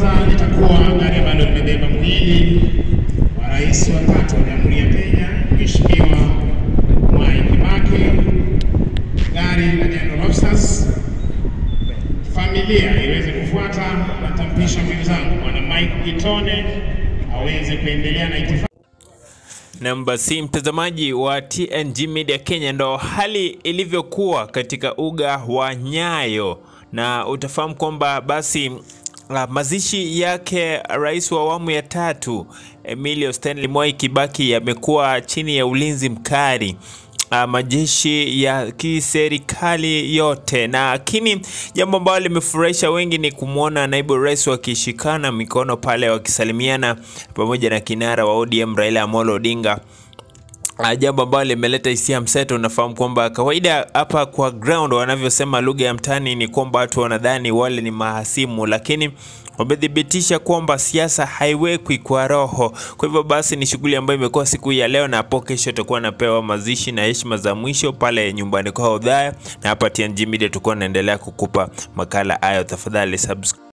kwanza litakuwa gari ambalo limebeba mwili wa rais wa 3 wa Jamhuri ya Kenya, Mheshimiwa Mwai Kibaki, gari la General Officers. Familia iweze kufuata, natampisha mwenzangu Bwana Mike Gitone aweze kuendelea na itifaki. Namba si mtazamaji wa TNG Media Kenya, ndo hali ilivyokuwa katika uga wa Nyayo, na utafahamu kwamba basi mazishi yake rais wa awamu ya 3 Emilio Stanley Mwai Kibaki yamekuwa chini ya ulinzi mkali, majeshi ya kiserikali yote. Na lakini jambo ambalo limefurahisha wengi ni kumuona naibu rais wakishikana mikono pale wakisalimiana pamoja na kinara wa ODM Raila Amolo Odinga. Jambo ambalo limeleta hisia mseto. Unafahamu kwamba kawaida hapa kwa ground wanavyosema lugha ya mtani ni kwamba watu wanadhani wale ni mahasimu, lakini wamedhibitisha kwamba siasa haiwekwi kwa roho. Kwa hivyo basi ni shughuli ambayo imekuwa siku ya leo, na hapo kesho tutakuwa napewa mazishi na heshima za mwisho pale nyumbani kwa Udhaya, na hapa TNG Media tutakuwa naendelea kukupa makala hayo. Tafadhali subscribe.